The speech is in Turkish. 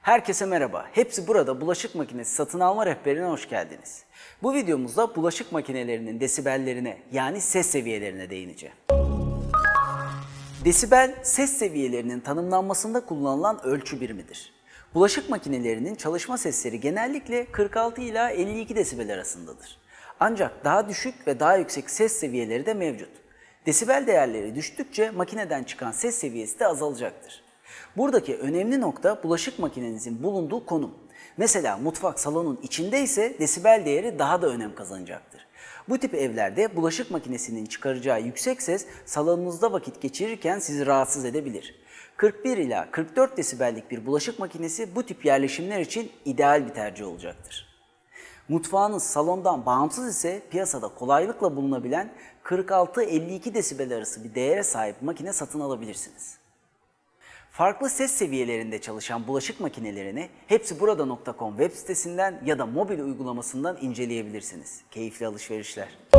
Herkese merhaba. Hepsi burada bulaşık makinesi satın alma rehberine hoş geldiniz. Bu videomuzda bulaşık makinelerinin desibellerine yani ses seviyelerine değineceğim. Desibel, ses seviyelerinin tanımlanmasında kullanılan ölçü birimidir. Bulaşık makinelerinin çalışma sesleri genellikle 46 ila 52 desibel arasındadır. Ancak daha düşük ve daha yüksek ses seviyeleri de mevcut. Desibel değerleri düştükçe makineden çıkan ses seviyesi de azalacaktır. Buradaki önemli nokta bulaşık makinenizin bulunduğu konum. Mesela mutfak salonun içinde ise desibel değeri daha da önem kazanacaktır. Bu tip evlerde bulaşık makinesinin çıkaracağı yüksek ses salonunuzda vakit geçirirken sizi rahatsız edebilir. 41 ila 44 desibellik bir bulaşık makinesi bu tip yerleşimler için ideal bir tercih olacaktır. Mutfağınız salondan bağımsız ise piyasada kolaylıkla bulunabilen 46-52 desibel arası bir değere sahip makine satın alabilirsiniz. Farklı ses seviyelerinde çalışan bulaşık makinelerini hepsiburada.com web sitesinden ya da mobil uygulamasından inceleyebilirsiniz. Keyifli alışverişler.